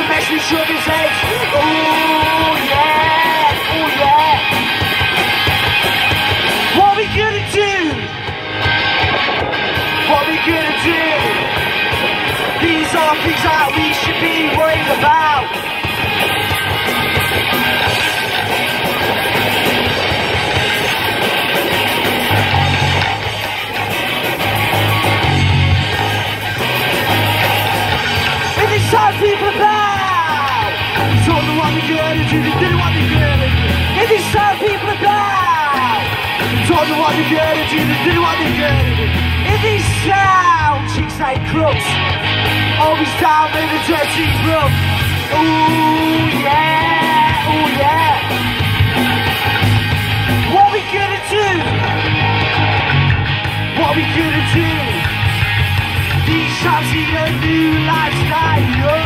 the message of his head. Oh yeah, oh yeah. What we gonna do? What we gonna do? These are things that we should be worried about. And it's time people about. Told them what we're gonna do, they did what they're gonna do. And it's time people about. Told them what they're gonna do, they did what they're gonna do. In this sound, chicks like crooks, always down in the dirty room. Ooh yeah, ooh yeah. What we gonna do? What we gonna do? These shots in a new lifestyle, yo.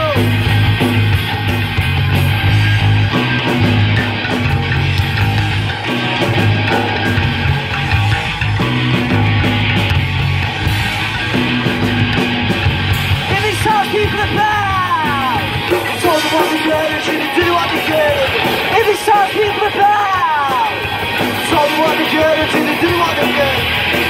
People about. Told them what we're gonna do, they did what they're gonna do. If it's time people about. Told them what they're gonna do, they did what they're gonna do.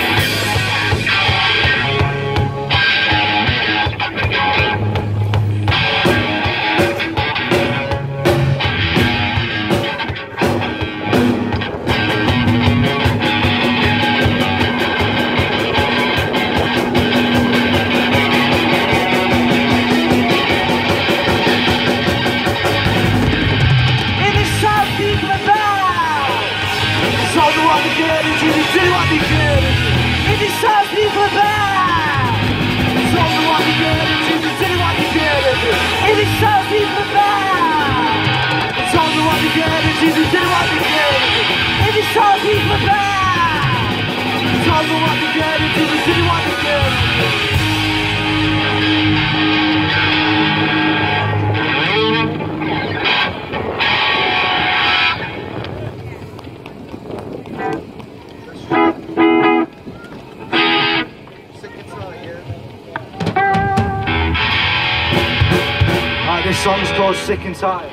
This song's called Sick and Tired.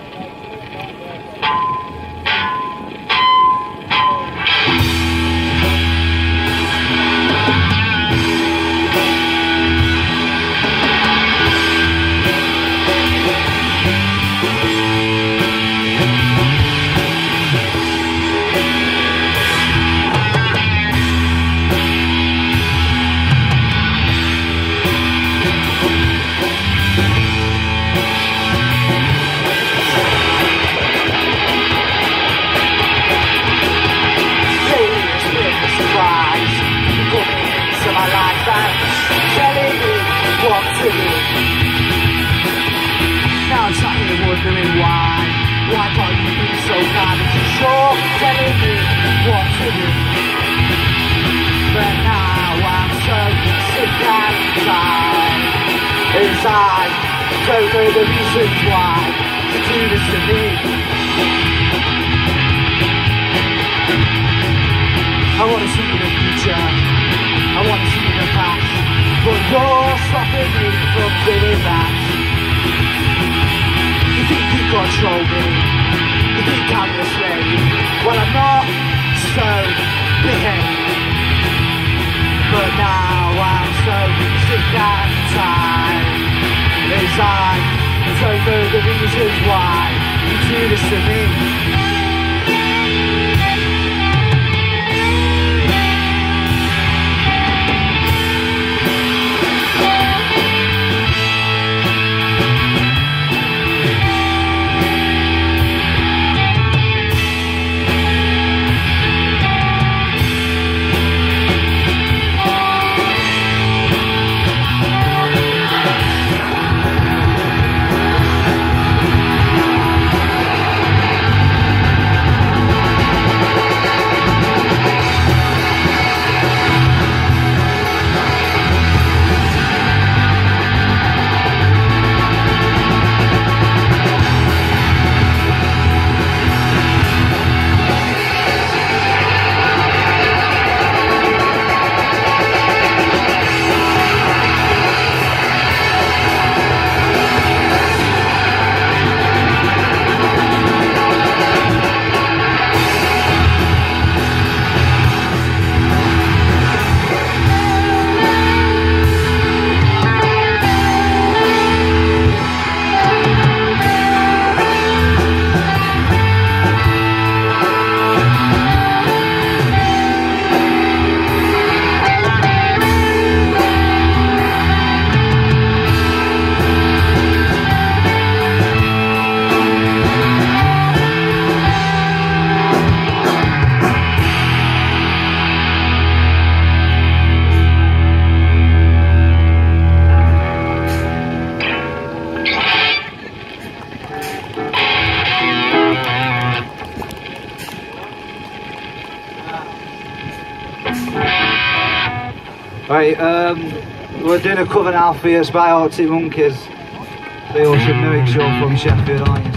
Now I'm sat here wondering why can't you be so kind and sure telling me what to do? But now I'm so sick and tired. Inside, don't know the reasons why to do this to me. I wanna see the future, I wanna see the past, but you're stopping me from doing that. You think you control me, you think I'm your slave. Well, I'm not, so behave. But now I'm so sick and tired. Inside, I don't know the reasons why you do this to me. Right, we're doing a cover now for you. It's by Arctic Monkeys, the Ocean Lyric Show from Sheffield, aren't you?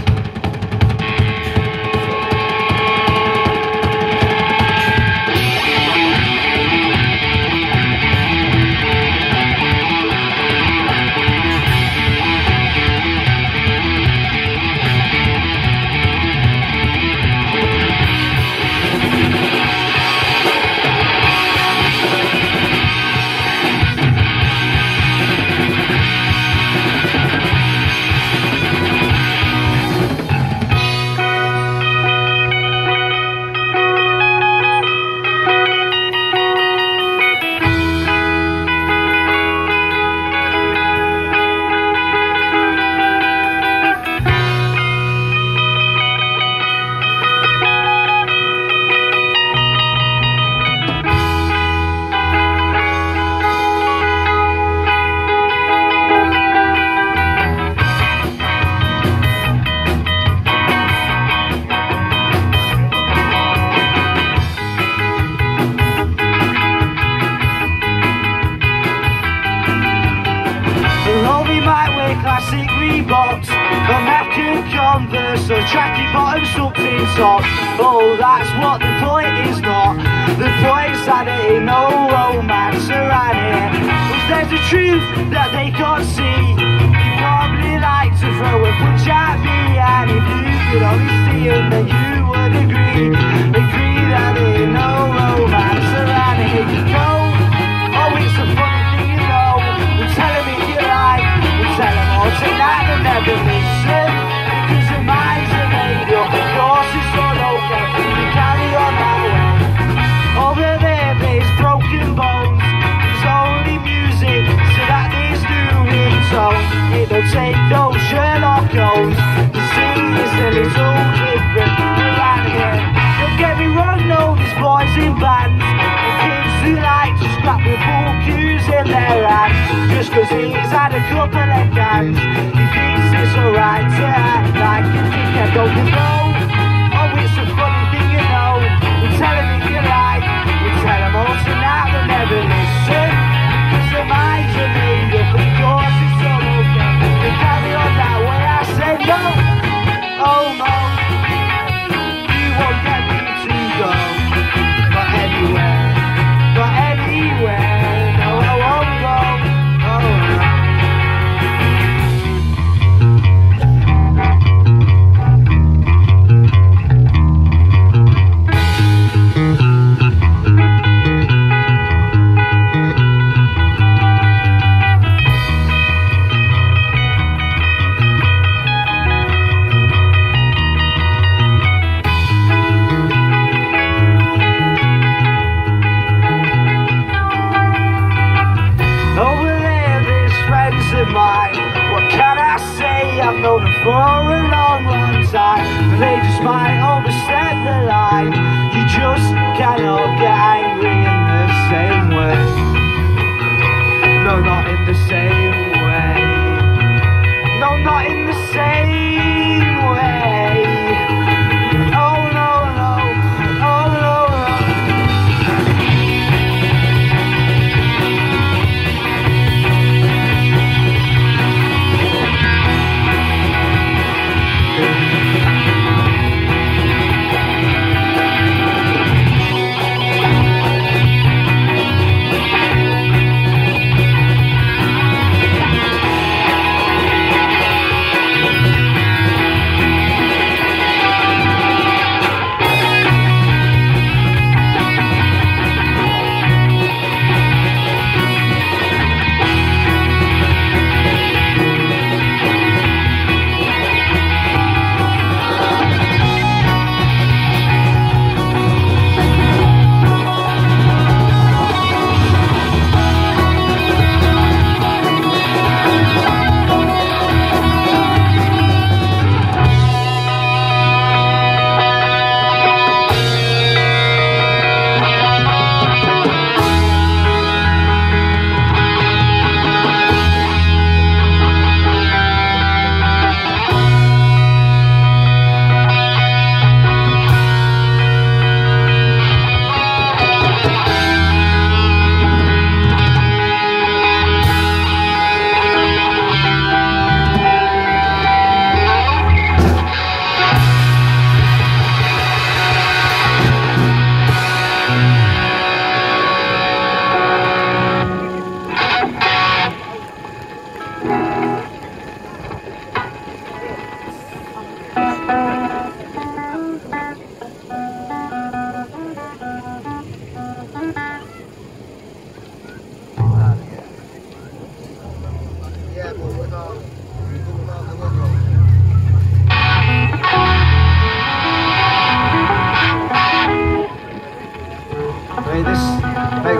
Classic Reeboks, the Meccan Converse, the tracky bottom sucked in top. Oh, that's what the point is not. The point's that it ain't no romance around here. But there's a truth that they can't see. You probably like to throw a punch at me, and if you could only see him, then you would agree that there ain't no romance around here. You know, oh, it's a funny thing, you know. We're telling me you like. Tell them all tonight they'll never listen, because their minds are made up. Of course it's all okay, we carry on that way. Over there there's broken bones, there's only music, so that there's new ringtones. It don't take no Sherlock Holmes to see it's a little different around here. Don't get me wrong, no, there's boys in bands, the kids who like to scrap with bull cues in their hands. Just cause he's had a couple of cans, he thinks it's alright to act like a dickhead. Don't you know? Oh, it's a funny thing, you know. We're telling me you like, we tell them all tonight they'll never listen, cause their minds are made up. Of course it's all okay, they carry on that way. I said no, oh no, you won't get me to go, not anywhere, not anywhere. No, I won't go. I've known them for a long, long time, and they just might overstep the line. You just cannot get angry in the same way. No, not in the same way. No, not in the same way. Oh no, no, oh no, no.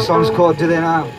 song's called Do They Know?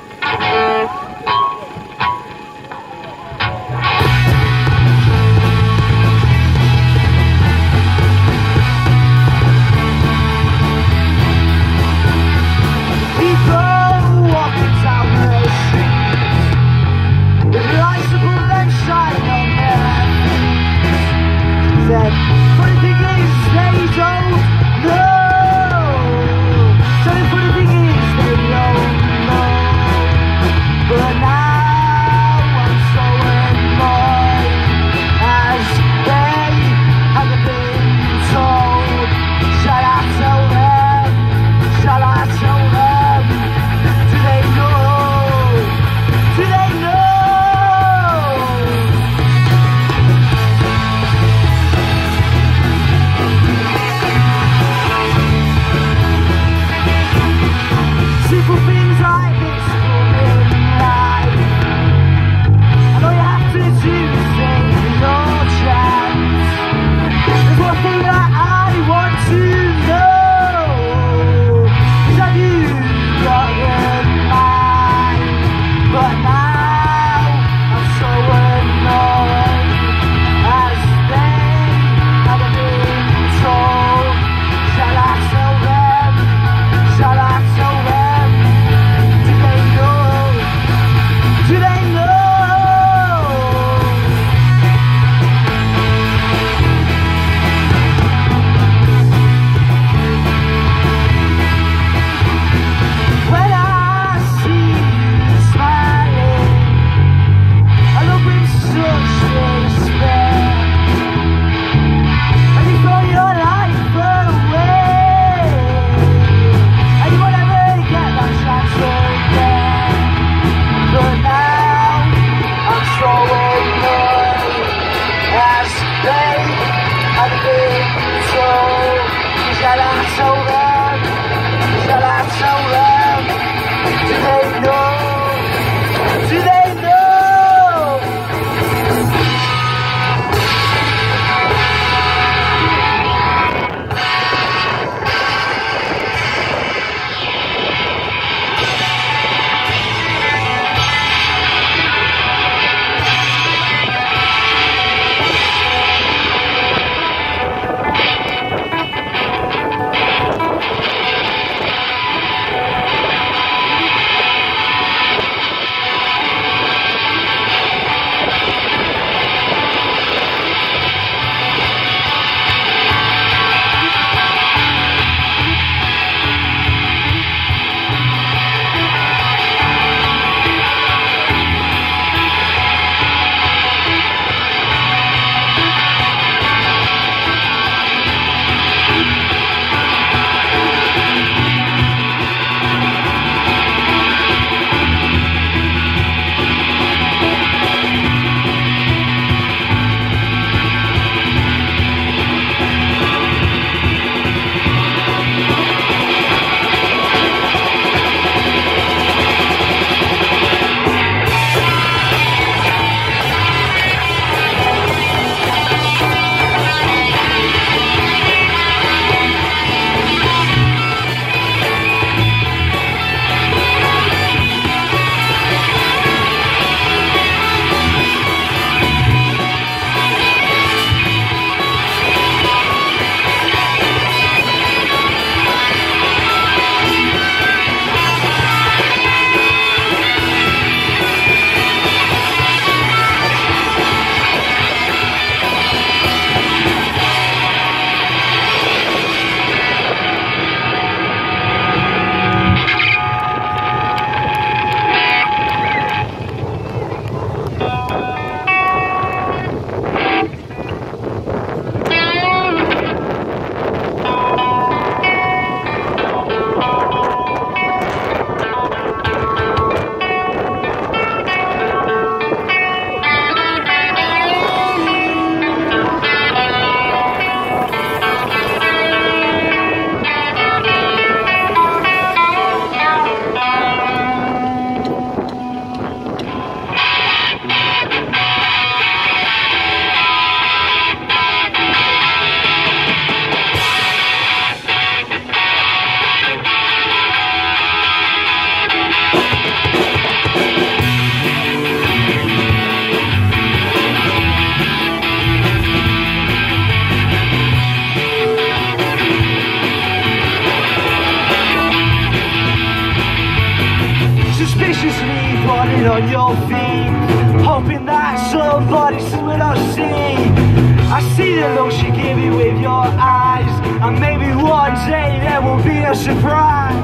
on your feet, hoping that somebody will not see. I see the looks you give me with your eyes, and maybe one day there will be a surprise.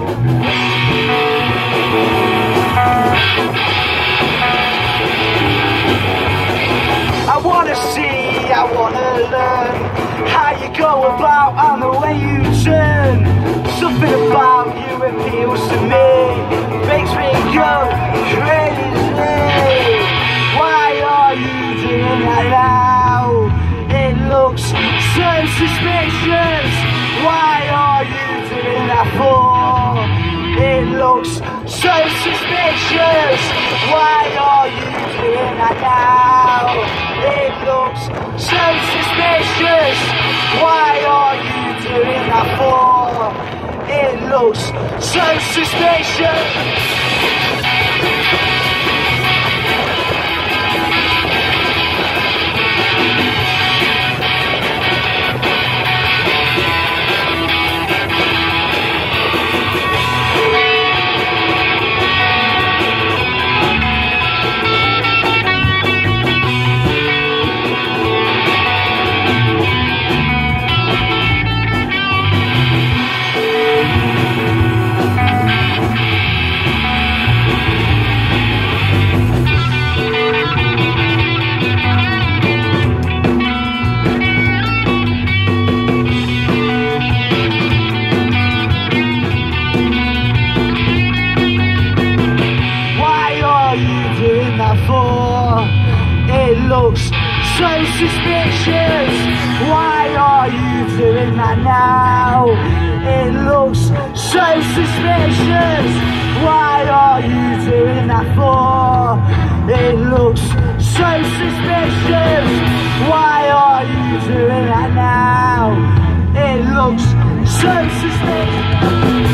I wanna see, I wanna learn how you go about and the way you turn. Something about you appeals to me, makes me go crazy. Why are you doing that now? It looks so suspicious. Why are you doing that for? It looks so suspicious. Why are you doing that now? It looks so suspicious. Why are you doing that for? It looks so suspicious. It looks so suspicious. Why are you doing that now? It looks so suspicious. Why are you doing that for? It looks so suspicious. Why are you doing that now? It looks so suspicious.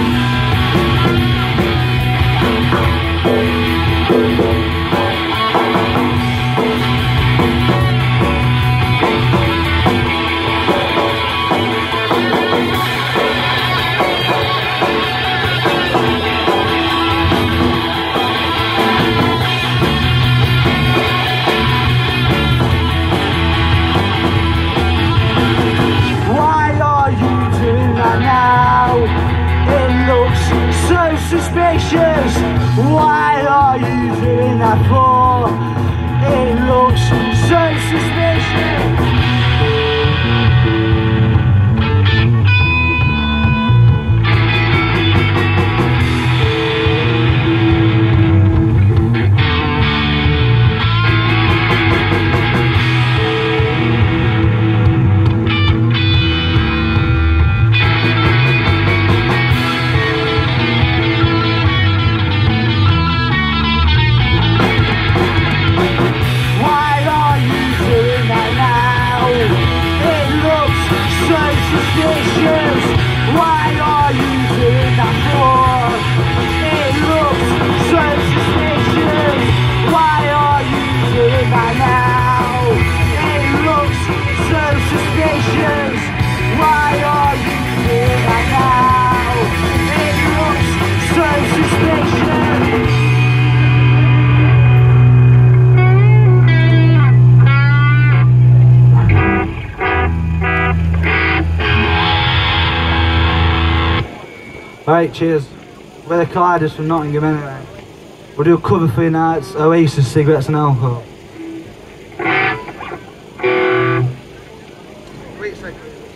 Suspicious. Why are you doing that for? It looks so suspicious. Why are you doing that for? It looks so suspicious. Why are you doing that now? It looks so suspicious. Why are you doing that now? It looks so suspicious. Alright, cheers. We're the Colliders from Nottingham anyway. We'll do a cover for your nights, Oasis, Cigarettes and Alcohol. Wait a second.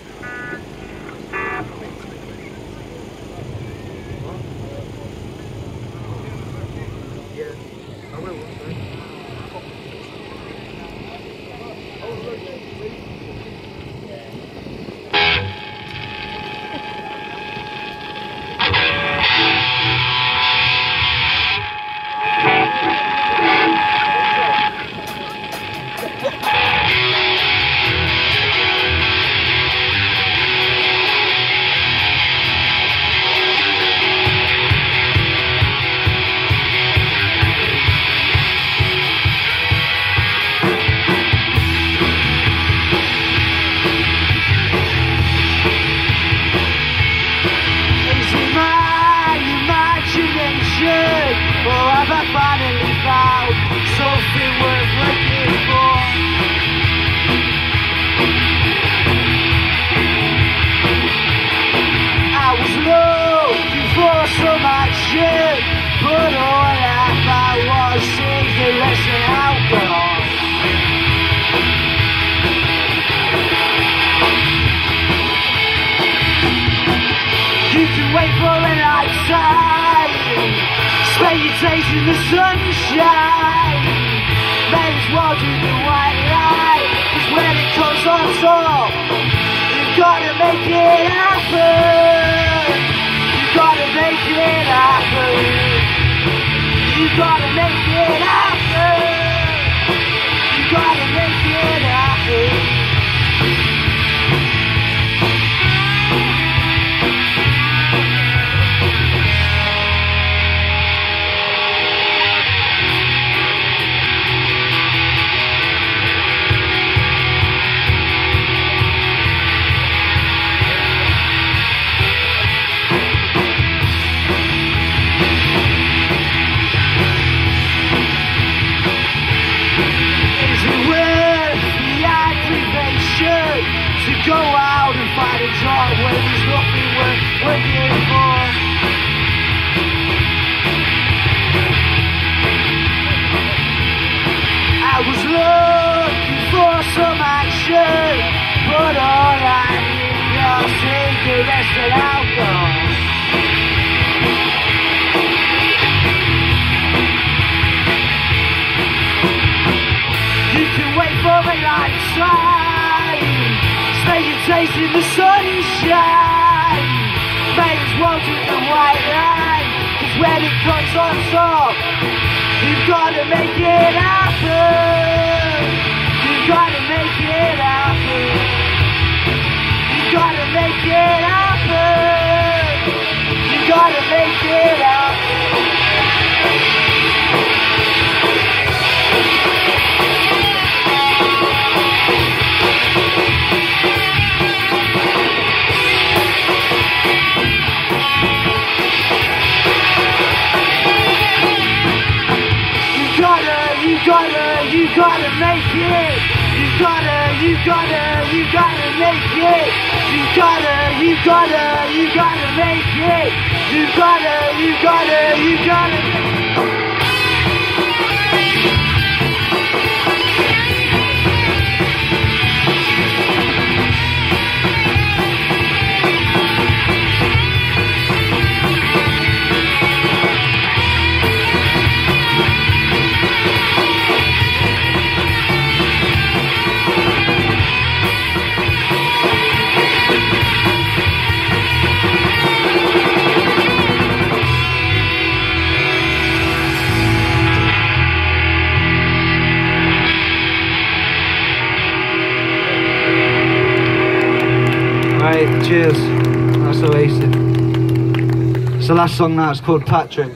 Yeah, I will. chasing the sunshine. May as well do the white light, 'cause when it comes on top, you've gotta make it happen. You've gotta make it happen. You've gotta make it happen. You've gotta make it happen. Go out and find a job when there's nothing worth working for. I was looking for some action, but all I need was cigarettes and alcohol. You can wait for a lifetime, staying chasing the sunshine. May as well do the white line, 'cause when it comes on top, you've gotta make it happen. You've gotta make it happen. You've gotta make it happen. You've gotta make it happen. You gotta make it. You gotta make it. You gotta make it. You gotta. Right, cheers. That's Oasis. It's the last song now, it's called Patrick.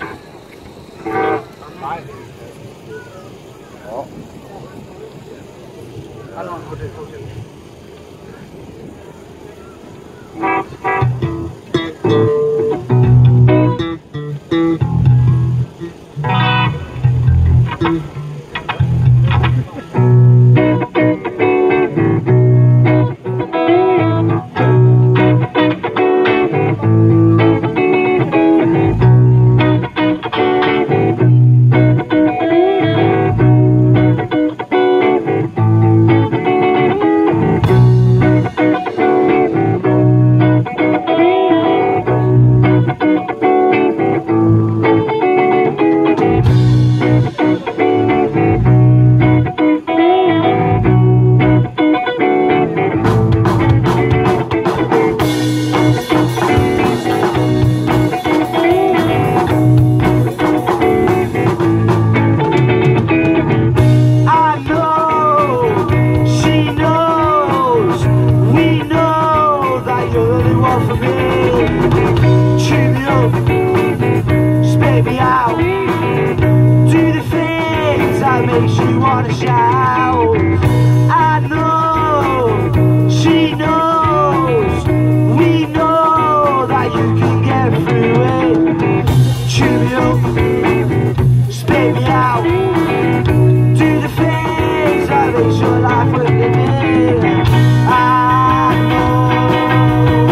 Makes you wanna shout. I know, she knows, we know that you can get through it. Chew me up, spit me out, do the things that makes your life worth living. I know,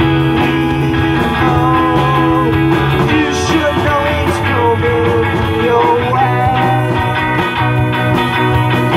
you should know it's coming your way.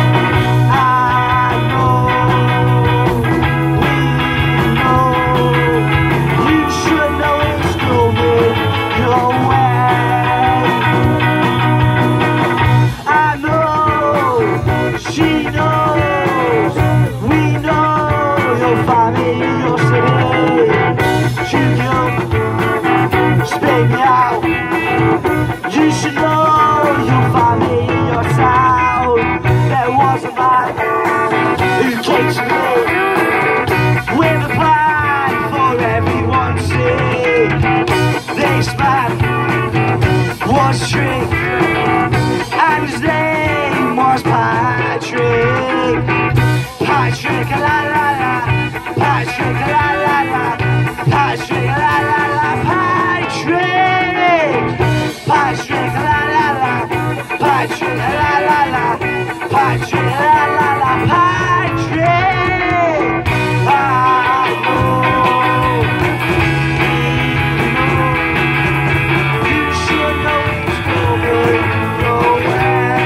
Patrick, la la la, Patrick, la la la, Patrick, Patrick, la la la, Patrick, la la la, Patrick, la la la, Patrick. I know, you should know it's going your way.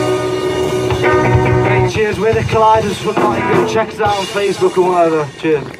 Cheers, we're the Colliders from Nottingham. Check us out on Facebook and whatever. Cheers.